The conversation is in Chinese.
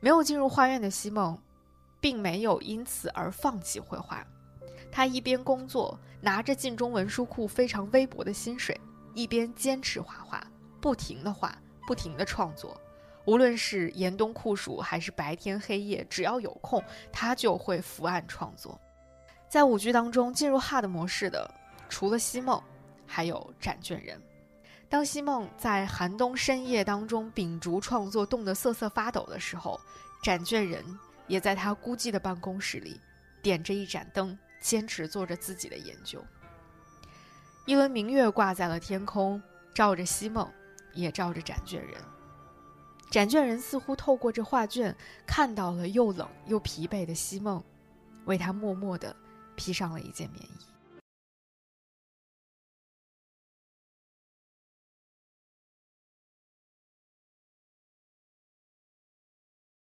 没有进入画院的西梦并没有因此而放弃绘画，他一边工作，拿着晋中文书库非常微薄的薪水，一边坚持画画，不停地画，不停地创作。无论是严冬酷暑还是白天黑夜，只要有空，他就会伏案创作。在舞剧当中进入 hard 模式的，除了西梦，还有展卷人。当西梦在寒冬深夜当中秉烛创作，冻得瑟瑟发抖的时候，展卷人也在他孤寂的办公室里点着一盏灯，坚持做着自己的研究。一轮明月挂在了天空，照着西梦，也照着展卷人。展卷人似乎透过这画卷看到了又冷又疲惫的西梦，为他默默地披上了一件棉衣。